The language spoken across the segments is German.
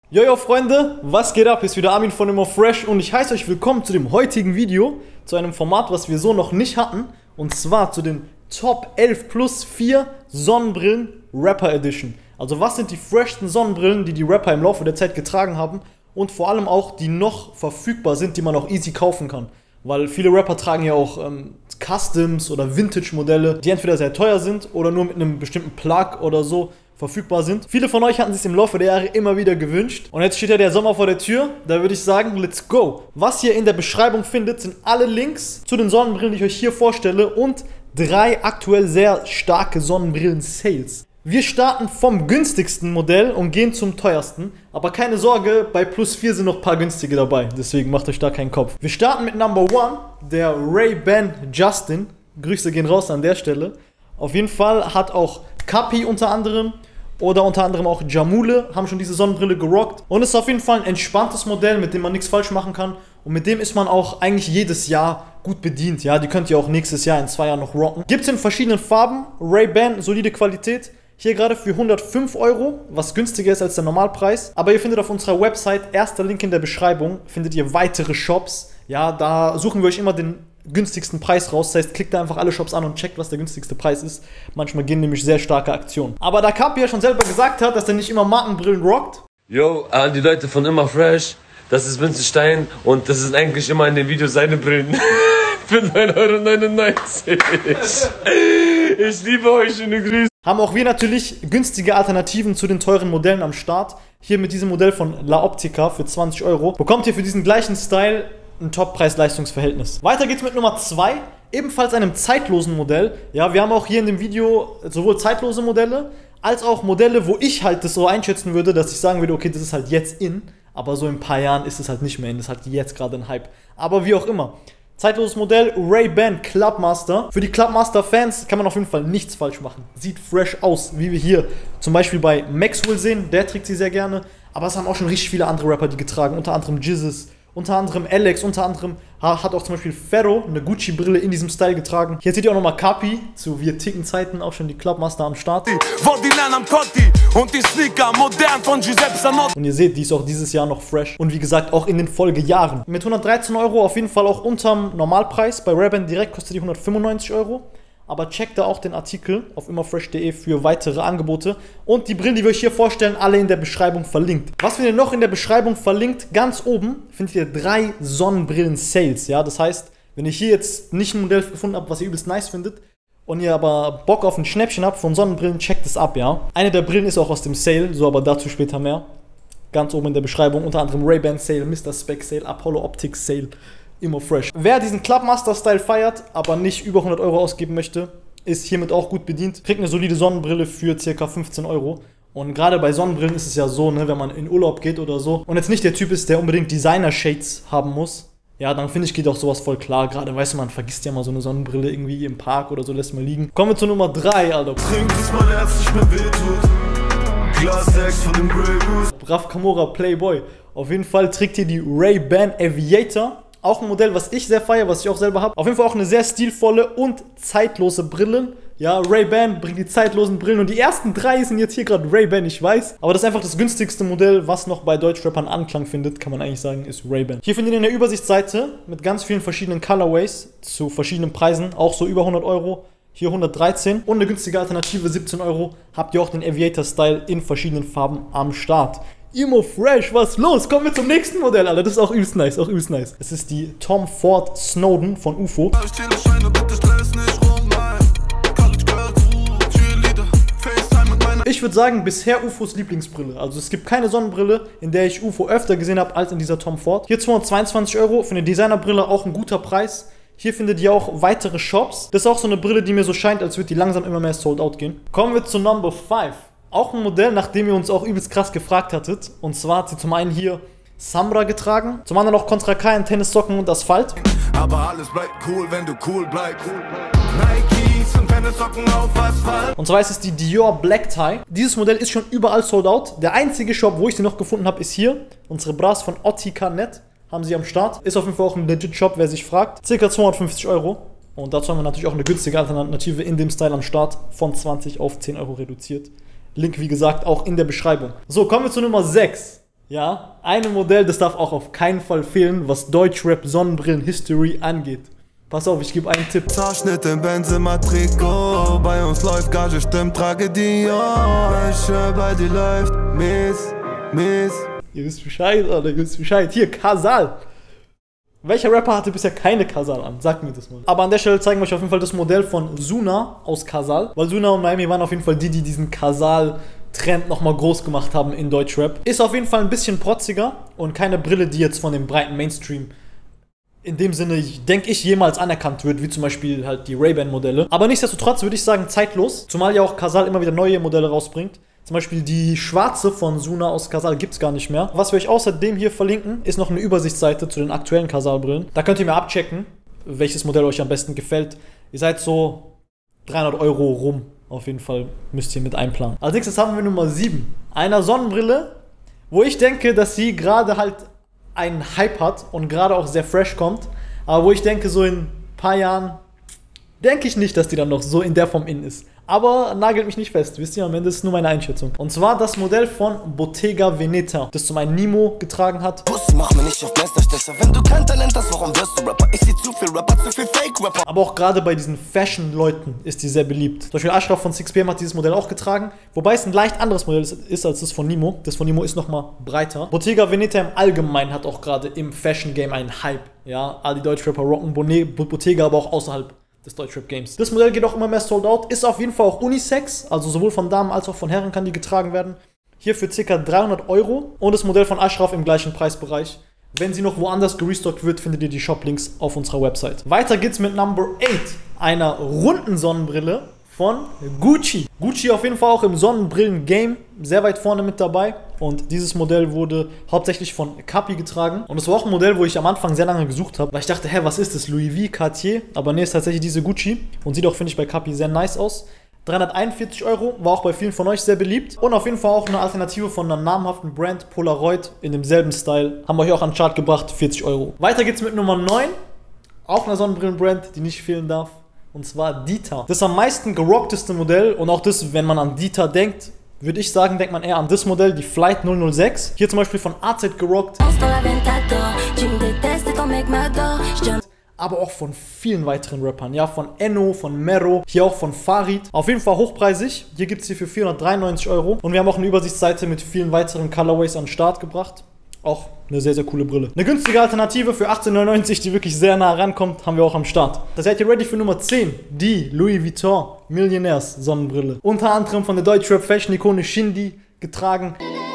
Jojo Freunde, was geht ab? Hier ist wieder Armin von Immer Fresh und ich heiße euch willkommen zu dem heutigen Video, zu einem Format, was wir so noch nicht hatten, und zwar zu den Top 11 plus 4 Sonnenbrillen Rapper Edition. Also was sind die freshsten Sonnenbrillen, die die Rapper im Laufe der Zeit getragen haben und vor allem auch, die noch verfügbar sind, die man auch easy kaufen kann. Weil viele Rapper tragen ja auch Customs oder Vintage-Modelle, die entweder sehr teuer sind oder nur mit einem bestimmten Plug oder so verfügbar sind. Viele von euch hatten sich im Laufe der Jahre immer wieder gewünscht. Und jetzt steht ja der Sommer vor der Tür. Da würde ich sagen, let's go. Was ihr in der Beschreibung findet, sind alle Links zu den Sonnenbrillen, die ich euch hier vorstelle und 3 aktuell sehr starke Sonnenbrillen-Sales. Wir starten vom günstigsten Modell und gehen zum teuersten. Aber keine Sorge, bei plus 4 sind noch ein paar günstige dabei. Deswegen macht euch da keinen Kopf. Wir starten mit Number 1, der Ray-Ban Justin. Grüße gehen raus an der Stelle. Auf jeden Fall hat auch Kapi unter anderem oder unter anderem auch Jamule haben schon diese Sonnenbrille gerockt. Und es ist auf jeden Fall ein entspanntes Modell, mit dem man nichts falsch machen kann. Und mit dem ist man auch eigentlich jedes Jahr gut bedient. Ja, die könnt ihr auch nächstes Jahr in 2 Jahren noch rocken. Gibt es in verschiedenen Farben. Ray-Ban, solide Qualität. Hier gerade für 105 €, was günstiger ist als der Normalpreis. Aber ihr findet auf unserer Website, erster Link in der Beschreibung, findet ihr weitere Shops. Ja, da suchen wir euch immer den günstigsten Preis raus. Das heißt, klickt da einfach alle Shops an und checkt, was der günstigste Preis ist. Manchmal gehen nämlich sehr starke Aktionen. Aber da Kapi ja schon selber gesagt hat, dass er nicht immer Markenbrillen rockt. Yo, an die Leute von Immer Fresh, das ist Vincent Stein und das ist eigentlich immer in den Videos seine Brillen. Für 9,99 €. Ich liebe euch, schöne Grüße. Haben auch wir natürlich günstige Alternativen zu den teuren Modellen am Start. Hier mit diesem Modell von La Optica für 20 €. Bekommt ihr für diesen gleichen Style ein Top-Preis-Leistungsverhältnis. Weiter geht's mit Nummer 2, ebenfalls einem zeitlosen Modell. Ja, wir haben auch hier in dem Video sowohl zeitlose Modelle, als auch Modelle, wo ich halt das so einschätzen würde, dass ich sagen würde, okay, das ist halt jetzt in, aber so in ein paar Jahren ist es halt nicht mehr in, das ist halt jetzt gerade ein Hype. Aber wie auch immer. Zeitloses Modell, Ray-Ban Clubmaster. Für die Clubmaster-Fans kann man auf jeden Fall nichts falsch machen. Sieht fresh aus, wie wir hier zum Beispiel bei Maxwell sehen, der trägt sie sehr gerne. Aber es haben auch schon richtig viele andere Rapper die getragen, unter anderem Jizzes, unter anderem Alex, unter anderem hat auch zum Beispiel Ferro eine Gucci-Brille in diesem Style getragen. Hier seht ihr auch nochmal Kapi, zu Wir ticken Zeiten, auch schon die Clubmaster am Start. Und ihr seht, die ist auch dieses Jahr noch fresh. Und wie gesagt, auch in den Folgejahren. Mit 113 € auf jeden Fall auch unterm Normalpreis. Bei Ray-Ban direkt kostet die 195 €. Aber checkt da auch den Artikel auf immerfresh.de für weitere Angebote. Und die Brillen, die wir euch hier vorstellen, alle in der Beschreibung verlinkt. Was findet ihr noch in der Beschreibung verlinkt? Ganz oben findet ihr 3 Sonnenbrillen-Sales. Ja, das heißt, wenn ihr hier jetzt nicht ein Modell gefunden habt, was ihr übelst nice findet, und ihr aber Bock auf ein Schnäppchen habt von Sonnenbrillen, checkt es ab, ja. Eine der Brillen ist auch aus dem Sale, so aber dazu später mehr. Ganz oben in der Beschreibung, unter anderem Ray-Ban Sale, Mr. Spec Sale, Apollo Optics Sale. Immer fresh. Wer diesen Clubmaster-Style feiert, aber nicht über 100 € ausgeben möchte, ist hiermit auch gut bedient. Kriegt eine solide Sonnenbrille für ca. 15 €. Und gerade bei Sonnenbrillen ist es ja so, ne, wenn man in Urlaub geht oder so und jetzt nicht der Typ ist, der unbedingt Designer-Shades haben muss, ja, dann finde ich, geht auch sowas voll klar. Gerade, weißt du, man vergisst ja mal so eine Sonnenbrille irgendwie im Park oder so, lässt mal liegen. Kommen wir zu Nummer 3, Alter. Trink, bis mein Herz nicht mehr wehtut. Glas 6 von dem Grey Goose. Raf Kamora Playboy. Auf jeden Fall trägt hier die Ray-Ban Aviator. Auch ein Modell, was ich sehr feiere, was ich auch selber habe. Auf jeden Fall auch eine sehr stilvolle und zeitlose Brille. Ja, Ray-Ban bringt die zeitlosen Brillen. Und die ersten 3 sind jetzt hier gerade Ray-Ban, ich weiß. Aber das ist einfach das günstigste Modell, was noch bei Deutschrappern Anklang findet, kann man eigentlich sagen, ist Ray-Ban. Hier findet ihr eine Übersichtsseite mit ganz vielen verschiedenen Colorways zu verschiedenen Preisen. Auch so über 100 €. Hier 113. Und eine günstige Alternative, 17 €. Habt ihr auch den Aviator-Style in verschiedenen Farben am Start. Immer fresh, was los? Kommen wir zum nächsten Modell, Alter. Das ist auch übelst nice, auch übelst nice. Es ist die Tom Ford Snowden von UFO. Ich würde sagen, bisher UFOs Lieblingsbrille. Also es gibt keine Sonnenbrille, in der ich UFO öfter gesehen habe, als in dieser Tom Ford. Hier 222 € für eine Designerbrille, auch ein guter Preis. Hier findet ihr auch weitere Shops. Das ist auch so eine Brille, die mir so scheint, als würde die langsam immer mehr sold out gehen. Kommen wir zu Number 5. Auch ein Modell, nach dem ihr uns auch übelst krass gefragt hattet. Und zwar hat sie zum einen hier Samra getragen, zum anderen auch Contra K in Tennissocken und Asphalt. Aber alles bleibt cool, wenn du cool bleibst. Nikes und Tennissocken auf Asphalt. Und zwar ist es die Dior Black Tie. Dieses Modell ist schon überall sold out. Der einzige Shop, wo ich sie noch gefunden habe, ist hier. Unsere Bras von Ottica.net haben sie am Start. Ist auf jeden Fall auch ein legit Shop, wer sich fragt. Circa 250 €. Und dazu haben wir natürlich auch eine günstige Alternative in dem Style am Start. Von 20 auf 10 € reduziert. Link, wie gesagt, auch in der Beschreibung. So, kommen wir zu Nummer 6. Ja, ein Modell, das darf auch auf keinen Fall fehlen, was Deutschrap-Sonnenbrillen-History angeht. Pass auf, ich gebe einen Tipp. Haarschnitt im Benzema-Trikot. Bei uns läuft Gage, stimmt, trage die. Oh, ich höre, bei dir läuft mies. Ihr wisst Bescheid, Alter, ihr wisst Bescheid. Hier, Casal. Welcher Rapper hatte bisher keine Casal an? Sagt mir das mal. Aber an der Stelle zeigen wir euch auf jeden Fall das Modell von Suna aus Casal. Weil Suna und Miami waren auf jeden Fall die diesen Casal-Trend nochmal groß gemacht haben in Deutschrap. Ist auf jeden Fall ein bisschen protziger und keine Brille, die jetzt von dem breiten Mainstream in dem Sinne, denke ich, jemals anerkannt wird, wie zum Beispiel halt die Ray-Ban-Modelle. Aber nichtsdestotrotz würde ich sagen, zeitlos. Zumal ja auch Casal immer wieder neue Modelle rausbringt. Zum Beispiel die schwarze von Suna aus Casal gibt es gar nicht mehr. Was wir euch außerdem hier verlinken, ist noch eine Übersichtsseite zu den aktuellen Casal-Brillen. Da könnt ihr mir abchecken, welches Modell euch am besten gefällt. Ihr seid so 300 € rum. Auf jeden Fall müsst ihr mit einplanen. Als nächstes haben wir Nummer 7. Einer Sonnenbrille, wo ich denke, dass sie gerade halt einen Hype hat und gerade auch sehr fresh kommt. Aber wo ich denke, so in ein paar Jahren, denke ich nicht, dass die dann noch so in der Form in ist. Aber nagelt mich nicht fest, wisst ihr, am Ende ist es nur meine Einschätzung. Und zwar das Modell von Bottega Veneta, das zum einen Nemo getragen hat. Pussy, mach mir nicht auf Messerstecher. Wenn du kein Talent hast, warum wirst du Rapper? Ich seh zu viel Rapper, zu viel Fake-Rapper. Aber auch gerade bei diesen Fashion-Leuten ist die sehr beliebt. Zum Beispiel Ashraf von 6PM hat dieses Modell auch getragen, wobei es ein leicht anderes Modell ist als das von Nemo. Das von Nemo ist nochmal breiter. Bottega Veneta im Allgemeinen hat auch gerade im Fashion-Game einen Hype. Ja, all die Deutschrapper rocken Bottega, aber auch außerhalb des Deutschrap-Games. Das Modell geht auch immer mehr sold out, ist auf jeden Fall auch Unisex, also sowohl von Damen als auch von Herren kann die getragen werden. Hier für ca. 300 € und das Modell von Ashraf im gleichen Preisbereich. Wenn sie noch woanders gerestockt wird, findet ihr die Shop-Links auf unserer Website. Weiter geht's mit Number 8, einer runden Sonnenbrille von Gucci. Gucci auf jeden Fall auch im Sonnenbrillen-Game sehr weit vorne mit dabei. Und dieses Modell wurde hauptsächlich von Capi getragen. Und es war auch ein Modell, wo ich am Anfang sehr lange gesucht habe. Weil ich dachte, hä, was ist das? Louis V, Cartier? Aber nee, ist tatsächlich diese Gucci. Und sieht auch, finde ich, bei Capi sehr nice aus. 341 €, war auch bei vielen von euch sehr beliebt. Und auf jeden Fall auch eine Alternative von einer namhaften Brand, Polaroid, in demselben Style. Haben wir euch auch an den Chart gebracht, 40 €. Weiter geht's mit Nummer 9. Auch eine Sonnenbrillenbrand, die nicht fehlen darf. Und zwar Dita. Das am meisten gerockteste Modell und auch das, wenn man an Dita denkt, würde ich sagen, denkt man eher an das Modell, die Flight 006. Hier zum Beispiel von AZ gerockt. Aber auch von vielen weiteren Rappern, ja, von Enno, von Mero, hier auch von Farid. Auf jeden Fall hochpreisig. Hier gibt es hier für 493 €. Und wir haben auch eine Übersichtsseite mit vielen weiteren Colorways an den Start gebracht. Auch eine sehr, sehr coole Brille. Eine günstige Alternative für 18,99 €, die wirklich sehr nah rankommt, haben wir auch am Start. Da seid ihr ready für Nummer 10. Die Louis Vuitton Millionärs Sonnenbrille. Unter anderem von der Deutschrap-Fashion-Ikone Shindy getragen.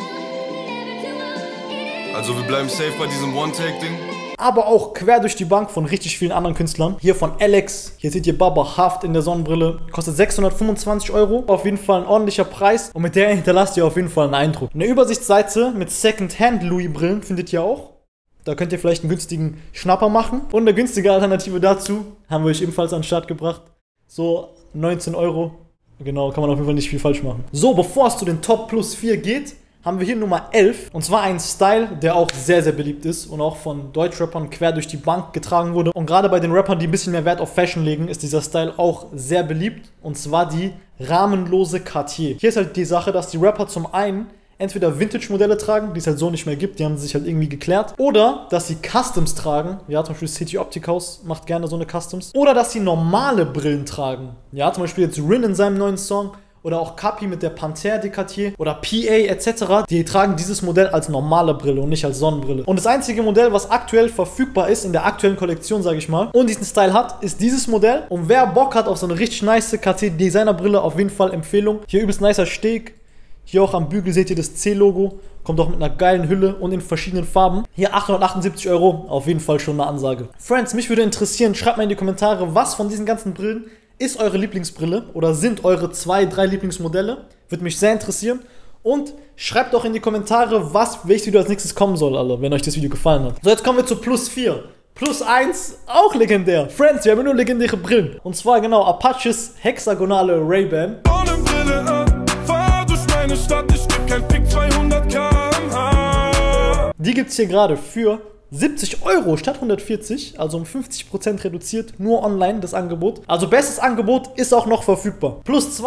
Also wir bleiben safe bei diesem One-Take-Ding. Aber auch quer durch die Bank von richtig vielen anderen Künstlern. Hier von Alex, hier seht ihr Baba Haft in der Sonnenbrille. Kostet 625 €. Auf jeden Fall ein ordentlicher Preis. Und mit der hinterlasst ihr auf jeden Fall einen Eindruck. Eine Übersichtsseite mit Second-Hand Louis-Brillen findet ihr auch. Da könnt ihr vielleicht einen günstigen Schnapper machen. Und eine günstige Alternative dazu haben wir euch ebenfalls an den Start gebracht. So 19 €. Genau, kann man auf jeden Fall nicht viel falsch machen. So, bevor es zu den Top Plus 4 geht, haben wir hier Nummer 11. Und zwar ein Style, der auch sehr, sehr beliebt ist und auch von Deutschrappern quer durch die Bank getragen wurde. Und gerade bei den Rappern, die ein bisschen mehr Wert auf Fashion legen, ist dieser Style auch sehr beliebt. Und zwar die rahmenlose Cartier. Hier ist halt die Sache, dass die Rapper zum einen entweder Vintage-Modelle tragen, die es halt so nicht mehr gibt, die haben sich halt irgendwie geklärt. Oder, dass sie Customs tragen. Ja, zum Beispiel City Optic House macht gerne so eine Customs. Oder, dass sie normale Brillen tragen. Ja, zum Beispiel jetzt Rin in seinem neuen Song. Oder auch Capi mit der Panthère de Cartier oder PA etc. Die tragen dieses Modell als normale Brille und nicht als Sonnenbrille. Und das einzige Modell, was aktuell verfügbar ist, in der aktuellen Kollektion, sage ich mal, und diesen Style hat, ist dieses Modell. Und wer Bock hat auf so eine richtig nice Cartier Designerbrille, auf jeden Fall Empfehlung. Hier übelst nicer Steg. Hier auch am Bügel seht ihr das C-Logo. Kommt auch mit einer geilen Hülle und in verschiedenen Farben. Hier 878 €, auf jeden Fall schon eine Ansage. Friends, mich würde interessieren, schreibt mal in die Kommentare, was von diesen ganzen Brillen ist eure Lieblingsbrille oder sind eure 2, 3 Lieblingsmodelle? Würde mich sehr interessieren. Und schreibt auch in die Kommentare, welches Video als nächstes kommen soll, Alter, wenn euch das Video gefallen hat. So, jetzt kommen wir zu Plus 4. Plus 1, auch legendär. Friends, wir haben nur legendäre Brillen. Und zwar genau Apaches hexagonale Ray-Ban. Ohne Brille an, fahr durch meine Stadt, ich geb kein Pick 200 km/h. Die gibt es hier gerade für 70 € statt 140, also um 50% reduziert, nur online das Angebot. Also bestes Angebot ist auch noch verfügbar. Plus 2,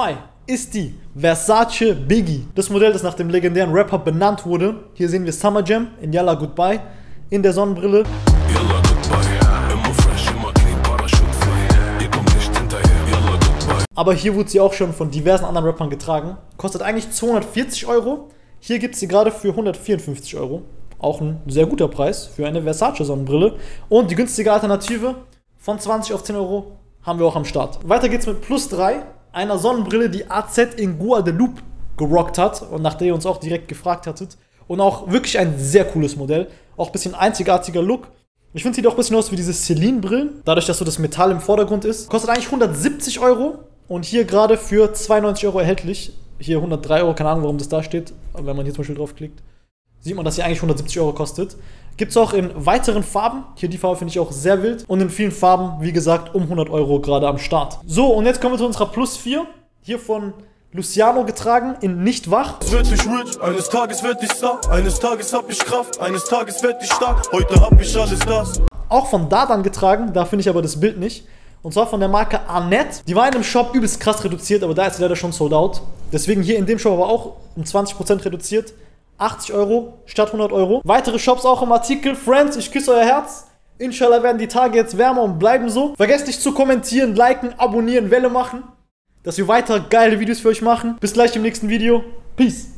ist die Versace Biggie. Das Modell, das nach dem legendären Rapper benannt wurde. Hier sehen wir Summer Jam in Yalla Goodbye in der Sonnenbrille. Yalla Goodbye, immer fresh, immer clean, parachutfrei. Ihr kommt nicht hinterher, Yalla Goodbye. Aber hier wurde sie auch schon von diversen anderen Rappern getragen. Kostet eigentlich 240 Euro. Hier gibt es sie gerade für 154 Euro. Auch ein sehr guter Preis für eine Versace Sonnenbrille. Und die günstige Alternative von 20 auf 10 Euro haben wir auch am Start. Weiter geht's mit Plus 3, einer Sonnenbrille, die AZ in Guadeloupe gerockt hat und nach der ihr uns auch direkt gefragt hattet. Und auch wirklich ein sehr cooles Modell. Auch ein bisschen einzigartiger Look. Ich finde, sieht auch ein bisschen aus wie diese Celine-Brillen. Dadurch, dass so das Metall im Vordergrund ist. Kostet eigentlich 170 Euro und hier gerade für 92 Euro erhältlich. Hier 103 Euro, keine Ahnung, warum das da steht. Aber wenn man hier zum Beispiel draufklickt, sieht man, dass sie eigentlich 170 Euro kostet. Gibt es auch in weiteren Farben. Hier die Farbe finde ich auch sehr wild. Und in vielen Farben, wie gesagt, um 100 Euro gerade am Start. So, und jetzt kommen wir zu unserer Plus 4. Hier von Luciano getragen in Nicht wach. Es wird ich rich, eines Tages werd ich Star. Eines Tages hab ich Kraft, eines Tages werd ich stark. Heute hab ich alles das. Auch von Dardan getragen, da finde ich aber das Bild nicht. Und zwar von der Marke Annette. Die war in einem Shop übelst krass reduziert, aber da ist sie leider schon sold out. Deswegen hier in dem Shop aber auch um 20% reduziert. 80 Euro statt 100 Euro. Weitere Shops auch im Artikel. Friends, ich küsse euer Herz. Inshallah werden die Tage jetzt wärmer und bleiben so. Vergesst nicht zu kommentieren, liken, abonnieren, Welle machen, dass wir weiter geile Videos für euch machen. Bis gleich im nächsten Video. Peace.